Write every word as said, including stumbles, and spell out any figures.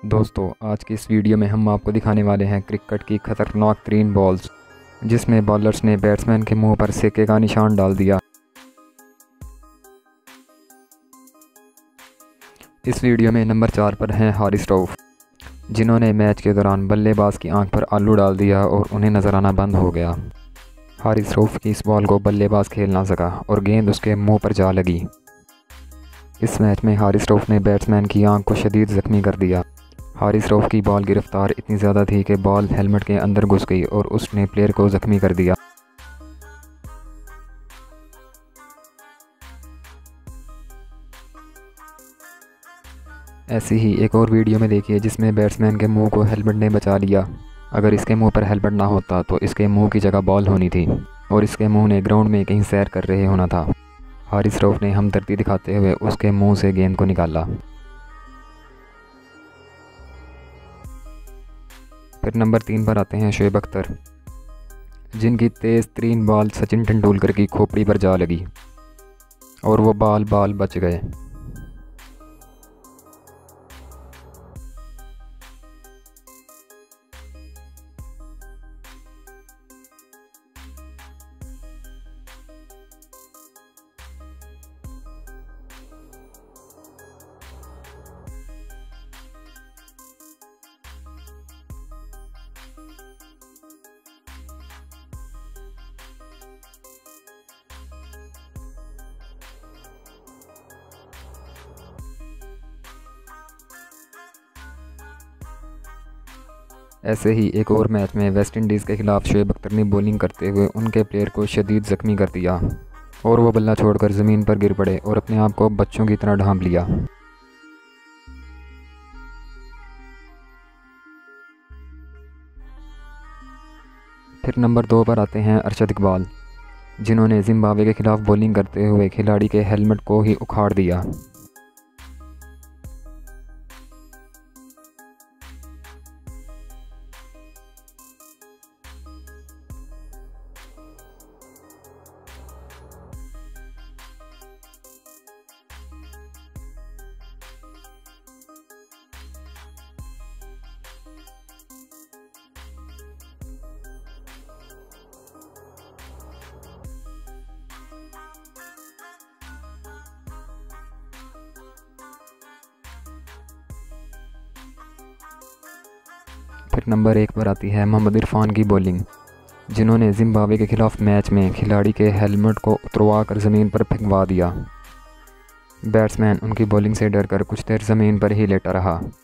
दोस्तों, आज की इस वीडियो में हम आपको दिखाने वाले हैं क्रिकेट की खतरनाक तरीन बॉल्स, जिसमें बॉलर्स ने बैट्समैन के मुंह पर सिक्के का निशान डाल दिया। इस वीडियो में नंबर चार पर हैं हारिस रऊफ, जिन्होंने मैच के दौरान बल्लेबाज की आंख पर आलू डाल दिया और उन्हें नजर आना बंद हो गया। हारिस रऊफ की इस बॉल को बल्लेबाज खेल ना सका और गेंद उसके मुंह पर जा लगी। इस मैच में हारिस रऊफ ने बैट्समैन की आंख को शदीद ज़ख्मी कर दिया। हारिस रऊफ की बॉल की रफ्तार इतनी ज़्यादा थी कि बॉल हेलमेट के अंदर घुस गई और उसने प्लेयर को ज़ख्मी कर दिया। ऐसी ही एक और वीडियो में देखिए जिसमें बैट्समैन के मुंह को हेलमेट ने बचा लिया। अगर इसके मुंह पर हेलमेट ना होता तो इसके मुंह की जगह बॉल होनी थी और इसके मुंह ने ग्राउंड में कहीं सैर कर रहे होना था। हारिस रऊफ ने हमदर्दी दिखाते हुए उसके मुंह से गेंद को निकाला। फिर नंबर तीन पर आते हैं शोएब अख्तर, जिनकी तेज़ तरीन बॉल सचिन तेंदुलकर की खोपड़ी पर जा लगी और वो बाल बाल बच गए। ऐसे ही एक और मैच में वेस्ट इंडीज़ के खिलाफ शोएब अख्तर ने बॉलिंग करते हुए उनके प्लेयर को शदीद ज़ख्मी कर दिया और वो बल्ला छोड़कर ज़मीन पर गिर पड़े और अपने आप को बच्चों की तरह ढांप लिया। फिर नंबर दो पर आते हैं अरशद इकबाल, जिन्होंने जिम्बाब्वे के खिलाफ बॉलिंग करते हुए खिलाड़ी के हेलमेट को ही उखाड़ दिया। फिर नंबर एक पर आती है मोहम्मद इरफान की बॉलिंग, जिन्होंने जिम्बाब्वे के खिलाफ मैच में खिलाड़ी के हेलमेट को उतरवा कर ज़मीन पर फेंकवा दिया। बैट्समैन उनकी बॉलिंग से डरकर कुछ देर ज़मीन पर ही लेटा रहा।